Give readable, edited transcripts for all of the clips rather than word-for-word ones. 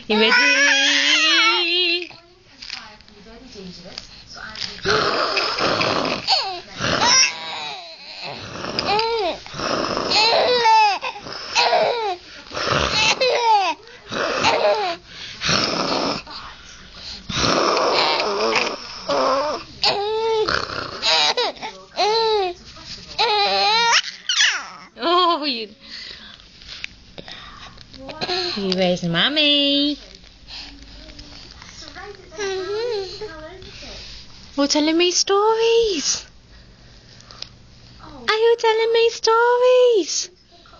You ready? Oh, you where's Mummy? You're telling me stories. Are you telling me stories?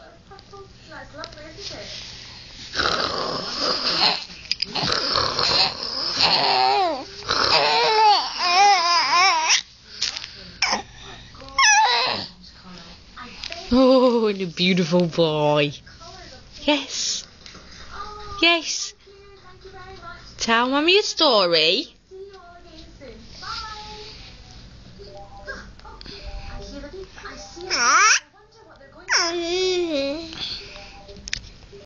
Oh, and a beautiful boy. Yes. Yes. Tell Mummy a story.